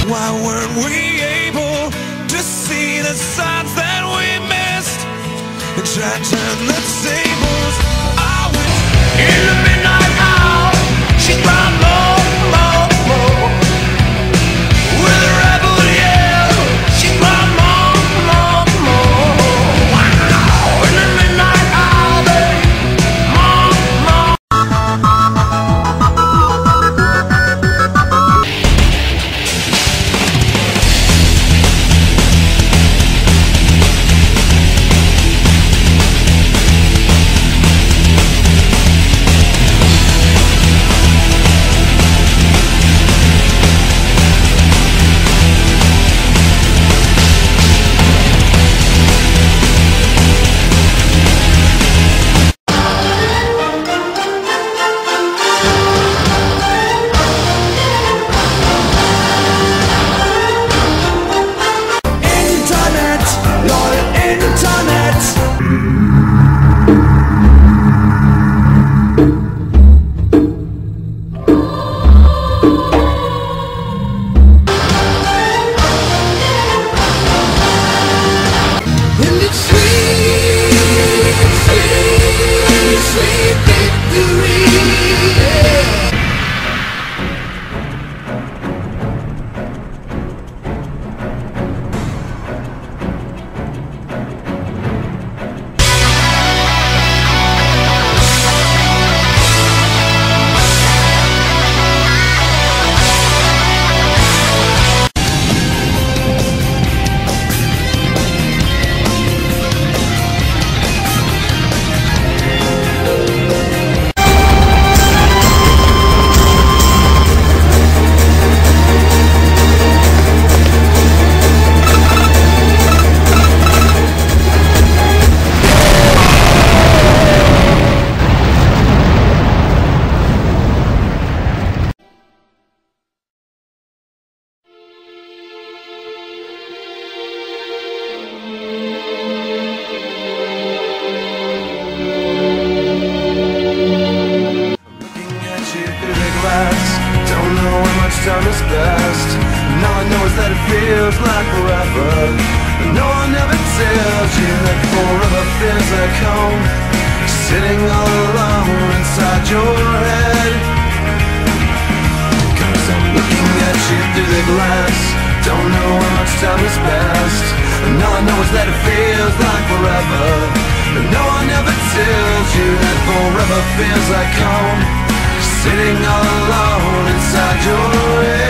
Why weren't we able to see the signs that we missed and try to turn the tables? I went in the midnight hour. She cried more, more, more. With a rebel yell, she cried more, more, more. Wow, in the midnight hour, babe, more, more. Don't know how much time has passed, and all I know is that it feels like forever. And no one ever tells you that forever feels like home, sitting all alone inside your head. 'Cause I'm looking at you through the glass. Don't know how much time has passed, and all I know is that it feels like forever. And no one ever tells you that forever feels like home, sitting all alone inside your head.